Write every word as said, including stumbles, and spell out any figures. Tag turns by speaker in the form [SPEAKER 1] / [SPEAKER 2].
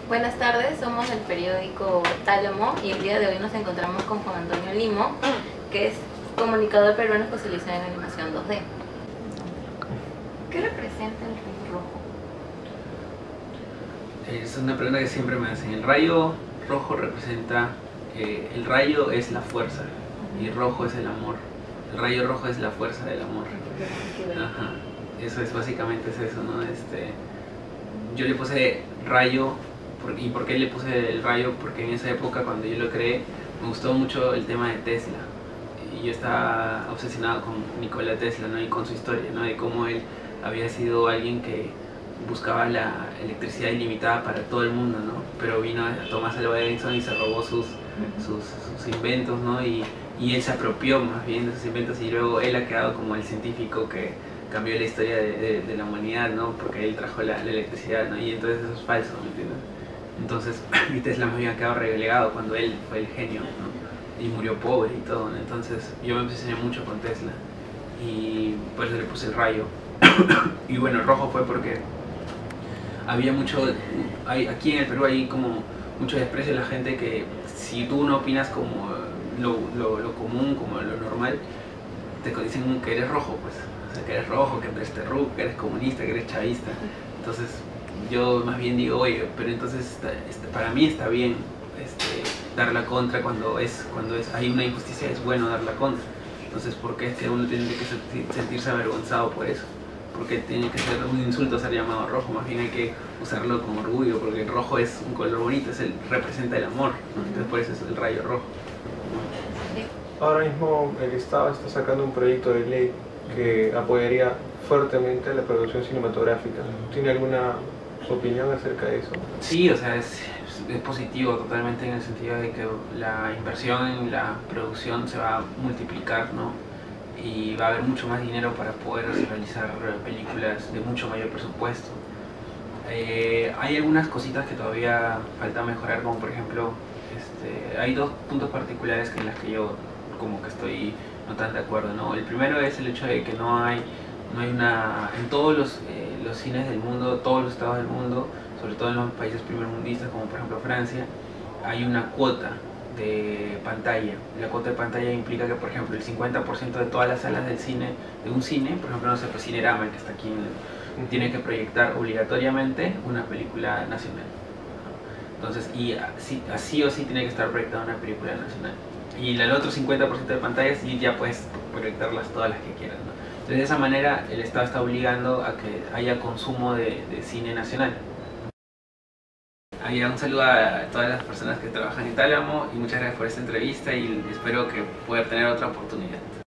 [SPEAKER 1] Buenas tardes, somos el periódico Tálamo y el día de hoy nos encontramos con Juan Antonio Limo, que es comunicador peruano especializado en animación dos D. ¿Qué representa el rayo rojo?
[SPEAKER 2] Es una pregunta que siempre me hacen. El rayo rojo representa, eh, el rayo es la fuerza y rojo es el amor. El rayo rojo es la fuerza del amor. Ajá. Eso es básicamente es eso, ¿no? Este, yo le puse rayo. ¿Y por qué le puse el rayo? Porque en esa época, cuando yo lo creé, me gustó mucho el tema de Tesla. Y yo estaba obsesionado con Nikola Tesla, ¿no? Y con su historia, ¿no? De cómo él había sido alguien que buscaba la electricidad ilimitada para todo el mundo, ¿no? Pero vino a Thomas Alva Edison y se robó sus, sus, sus inventos, ¿no? Y, y él se apropió más bien de sus inventos y luego él ha quedado como el científico que cambió la historia de, de, de la humanidad, ¿no? Porque él trajo la, la electricidad, ¿no? Y entonces eso es falso, ¿me entiendes? Entonces, y Tesla me había quedado relegado cuando él fue el genio, ¿no? Y murió pobre y todo, ¿no? Entonces yo me obsesioné mucho con Tesla y por eso le puse el rayo. Y bueno, el rojo fue porque había mucho, hay, aquí en el Perú hay como mucho desprecio de la gente que si tú no opinas como lo, lo, lo común, como lo normal, te dicen que eres rojo, pues. O sea, que eres rojo, que eres terru, que eres comunista, que eres chavista. Entonces yo más bien digo, oye, pero entonces está, está, para mí está bien este, dar la contra cuando es cuando es hay una injusticia, es bueno dar la contra. Entonces, ¿por qué es que uno tiene que sentir, sentirse avergonzado por eso? Porque tiene que ser un insulto ser llamado rojo, más bien hay que usarlo con orgullo, porque el rojo es un color bonito, es el, representa el amor, ¿no? Entonces por eso es el rayo rojo.
[SPEAKER 3] Ahora mismo el Estado está sacando un proyecto de ley que apoyaría fuertemente la producción cinematográfica. ¿Tiene alguna opinión acerca de eso?
[SPEAKER 2] Sí, o sea, es, es positivo totalmente en el sentido de que la inversión en la producción se va a multiplicar, ¿no? Y va a haber mucho más dinero para poder realizar películas de mucho mayor presupuesto. Eh, hay algunas cositas que todavía falta mejorar, como por ejemplo, este, hay dos puntos particulares en las que yo como que estoy no tan de acuerdo, ¿no? El primero es el hecho de que no hay, no hay una, en todos los, eh, los cines del mundo, todos los estados del mundo, sobre todo en los países primermundistas como por ejemplo Francia, hay una cuota de pantalla. La cuota de pantalla implica que, por ejemplo, el cincuenta por ciento de todas las salas del cine, de un cine, por ejemplo, no sé, pues Cinerama, que está aquí, en, tiene que proyectar obligatoriamente una película nacional. Entonces, y así, así o sí tiene que estar proyectada una película nacional. Y el otro cincuenta por ciento de pantallas sí ya puedes proyectarlas todas las que quieras, ¿no? Entonces, de esa manera, el Estado está obligando a que haya consumo de, de cine nacional. Ahí un saludo a todas las personas que trabajan en Tálamo y muchas gracias por esta entrevista y espero que pueda tener otra oportunidad.